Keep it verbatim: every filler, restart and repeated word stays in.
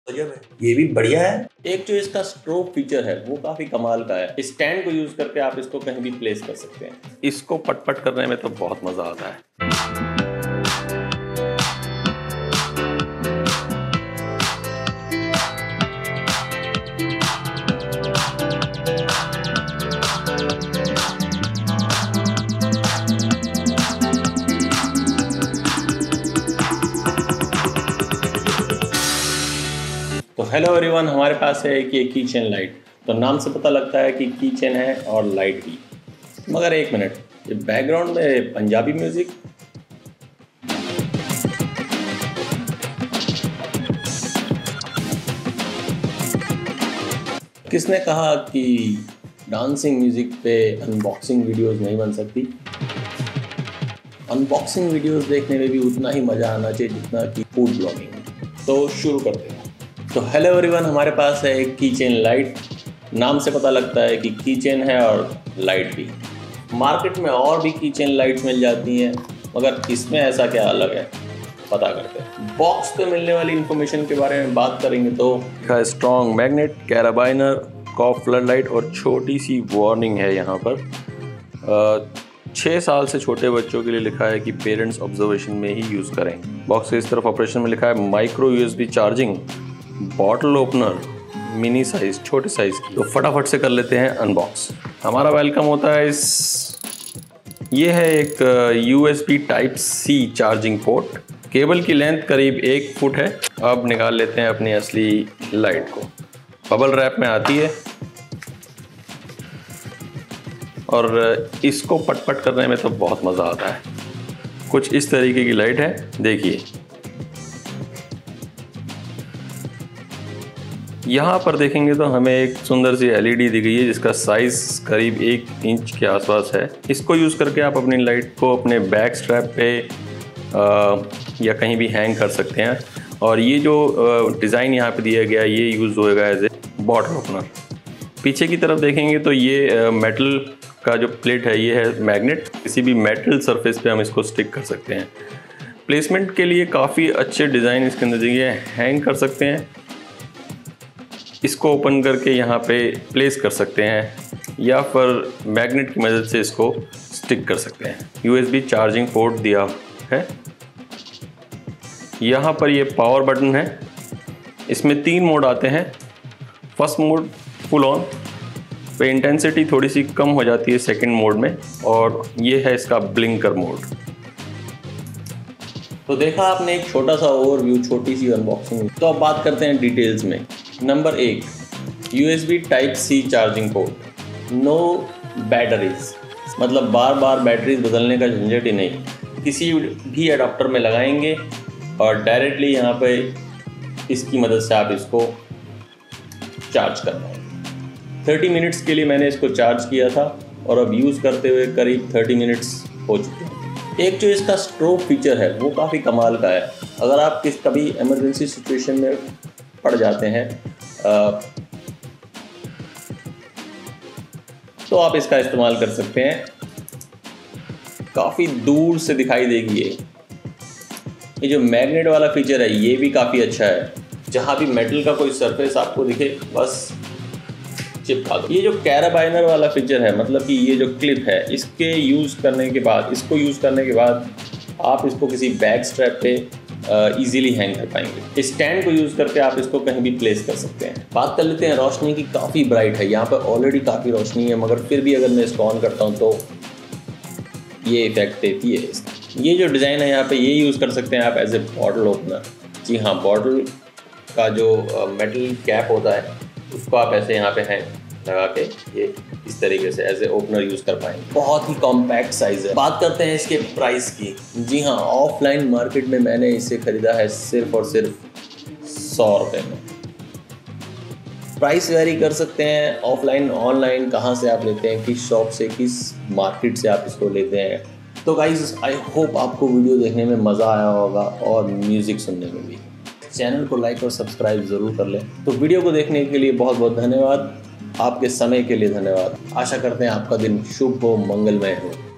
गजब है, ये भी बढ़िया है। एक जो इसका स्ट्रोक फीचर है वो काफी कमाल का है। स्टैंड को यूज करके आप इसको कहीं भी प्लेस कर सकते हैं। इसको पटपट करने में तो बहुत मजा आता है। तो हेलो एवरीवन, हमारे पास है कि एक की चेन लाइट। तो नाम से पता लगता है कि की चेन है और लाइट भी। मगर एक मिनट, ये बैकग्राउंड में पंजाबी म्यूजिक। किसने कहा कि डांसिंग म्यूजिक पे अनबॉक्सिंग वीडियोस नहीं बन सकती? अनबॉक्सिंग वीडियोस देखने में भी उतना ही मज़ा आना चाहिए जितना कि फूड ब्लॉगिंग। तो शुरू करते हैं। तो हेलो एवरीवन, हमारे पास है एक की चेन लाइट। नाम से पता लगता है कि की चेन है और लाइट भी। मार्केट में और भी की चेन लाइट्स मिल जाती हैं, मगर इसमें ऐसा क्या अलग है, पता करते हैं। बॉक्स पे मिलने वाली इन्फॉर्मेशन के बारे में बात करेंगे तो strong magnet, carabiner, cob flood light और छोटी सी वार्निंग है यहाँ पर। छः साल से छोटे बच्चों के लिए लिखा है कि पेरेंट्स ऑब्जर्वेशन में ही यूज़ करें। बॉक्स के इस तरफ ऑपरेशन में लिखा है micro USB charging, bottle opener, mini size, छोटे साइज की। तो फटाफट से कर लेते हैं अनबॉक्स। हमारा वेलकम होता है इस ये है एक USB type C charging port. Cable की लेंथ करीब एक फुट है। अब निकाल लेते हैं अपनी असली लाइट को। बबल रैप में आती है और इसको पटपट करने में तो बहुत मज़ा आता है। कुछ इस तरीके की लाइट है, देखिए। यहाँ पर देखेंगे तो हमें एक सुंदर सी एलईडी दी गई है जिसका साइज करीब एक इंच के आसपास है। इसको यूज़ करके आप अपनी लाइट को अपने बैक स्ट्रैप पे आ, या कहीं भी हैंग कर सकते हैं। और ये जो डिज़ाइन यहाँ पे दिया गया ये यूज़ होएगा एज ए बॉटल ओपनर। पीछे की तरफ देखेंगे तो ये मेटल का जो प्लेट है ये है मैग्नेट। किसी भी मेटल सरफेस पे हम इसको स्टिक कर सकते हैं। प्लेसमेंट के लिए काफ़ी अच्छे डिज़ाइन इसके अंदर दिए हैं। हैंग कर सकते हैं, इसको ओपन करके यहाँ पे प्लेस कर सकते हैं या फिर मैग्नेट की मदद से इसको स्टिक कर सकते हैं। यूएसबी चार्जिंग पोर्ट दिया है। यहाँ पर ये पावर बटन है। इसमें तीन मोड आते हैं। फर्स्ट मोड फुल ऑन पे इंटेंसिटी थोड़ी सी कम हो जाती है सेकंड मोड में, और ये है इसका ब्लिंकर मोड। तो देखा आपने एक छोटा सा ओवरव्यू, छोटी सी अनबॉक्सिंग। तो अब बात करते हैं डिटेल्स में। नंबर एक, USB type C charging port. No batteries, मतलब बार बार बैटरीज बदलने का झंझट ही नहीं। किसी भी अडाप्टर में लगाएंगे और डायरेक्टली यहाँ पे इसकी मदद से आप इसको चार्ज कर पाएंगे। तीस मिनट्स के लिए मैंने इसको चार्ज किया था और अब यूज़ करते हुए करीब तीस मिनट्स हो चुके हैं। एक जो इसका स्ट्रोक फीचर है वो काफ़ी कमाल का है। अगर आप किस कभी इमरजेंसी सिचुएशन में पड़ जाते हैं आ, तो आप इसका इस्तेमाल कर सकते हैं। काफ़ी दूर से दिखाई देगी ये ये जो मैग्नेट वाला फीचर है ये भी काफ़ी अच्छा है। जहाँ भी मेटल का कोई सरफेस आपको दिखे बस चिपका दो। ये जो कैराबाइनर वाला फीचर है, मतलब कि ये जो क्लिप है, इसके यूज़ करने के बाद इसको यूज़ करने के बाद आप इसको किसी बैक स्ट्रैप पे इजीली हैंग कर पाएंगे। स्टैंड को यूज़ करके आप इसको कहीं भी प्लेस कर सकते हैं। बात कर लेते हैं रोशनी की। काफ़ी ब्राइट है, यहाँ पर ऑलरेडी काफ़ी रोशनी है, मगर फिर भी अगर मैं इसको ऑन करता हूँ तो ये इफेक्ट देती है। ये जो डिज़ाइन है यहाँ पे ये यूज़ कर सकते हैं आप एज ए बॉटल ओपनर। जी हाँ, बॉटल का जो मेटल कैप होता है उसको आप ऐसे यहाँ पे हैं लगा के ये इस तरीके से एज ए ओपनर यूज़ कर पाएंगे। बहुत ही कॉम्पैक्ट साइज़ है। बात करते हैं इसके प्राइस की। जी हाँ, ऑफलाइन मार्केट में मैंने इसे ख़रीदा है सिर्फ और सिर्फ सौ रुपये में। प्राइस वेरी कर सकते हैं ऑफलाइन ऑनलाइन, कहाँ से आप लेते हैं, किस शॉप से, किस मार्केट से आप इसको लेते हैं। तो गाइज, आई होप आपको वीडियो देखने में मज़ा आया होगा और म्यूज़िक सुनने में भी। चैनल को लाइक और सब्सक्राइब ज़रूर कर लें। तो वीडियो को देखने के लिए बहुत बहुत धन्यवाद। आपके समय के लिए धन्यवाद। आशा करते हैं आपका दिन शुभ हो, मंगलमय हो।